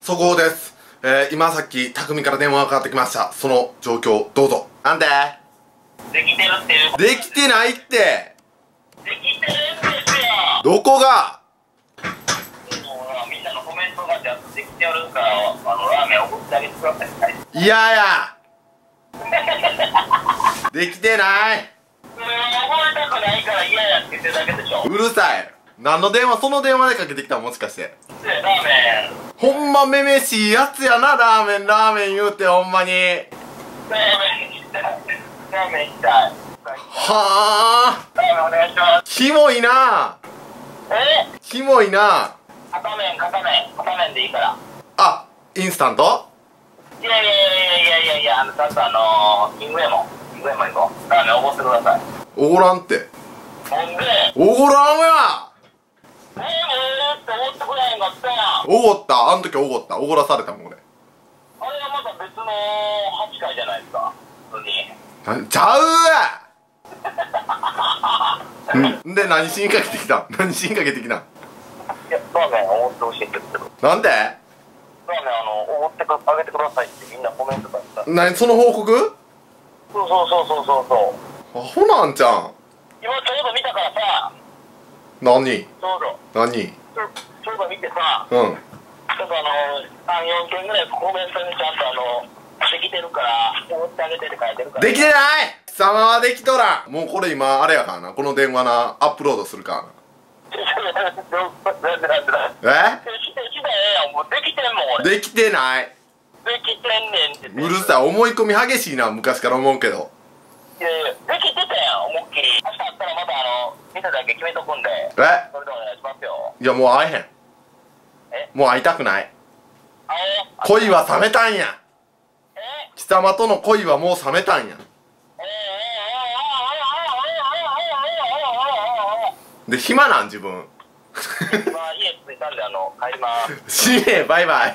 そこです。今さっき匠から電話がかかってきました。その状況どうぞ。なんで？ できてるっていう。 できてないって。 できてるんですよ。 どこが？ みんなのコメントができてるから、ラーメンおごってあげてください。 いややできてない。 おごりたくないから嫌やって言ってるだけでしょ。 うるさい。何の電話？その電話でかけてきたのもしかして。 ラーメン。 ほんまめめしいやつやな。ラーメン言うてほんまに。 ラーメンしたい。ラーメンしたい。 はあ。 ラーメンお願いします。 キモいな。キモいな。 片面でいいから。 あ、インスタント？ いや、ちゃんとキングエモン行こう。ラーメンおごってください。 おごらんって。 ほんで、 おごらんや。 っておごってくれへんかったやん。 おごった。あん時おごった。おごらされたもん俺。 あれはまた別の8回じゃないですか。普通に。 ちゃうわんで、何しにかけてきたん？何しにかけてきたん？ いや、ラーメンおごってほしいって言ってる。 なんで？ ラーメンおごってあげてくださいってみんなコメント書いてた。 何その報告？ そう。 アホなんちゃん。 今ちょうど見たからさ。 何？ ちょうど見てさ。 うん。 ちょっと3、4件ぐらいコメントにちゃんとできてるから、おごってあげてって書いてるから。 できてない。貴様はできとらん。もうこれ今あれやからな。この電話なアップロードするからな。 なんでえ？ したらええやん。もうできてんもん俺。 できてない。 できてんねんって。 うるさい。思い込み激しいな。昔から思うけど。 いやできてたやん、思いっきり。明日あったらまた見ただけ決めとくんで。 え？ それでお願いしますよ。 いやもう会えへん。もう会いたくない。恋は冷めたんや。貴様との恋はもう冷めたんや。で、暇なん自分。 今家着いたんで帰ります。 しねえ、バイバイ。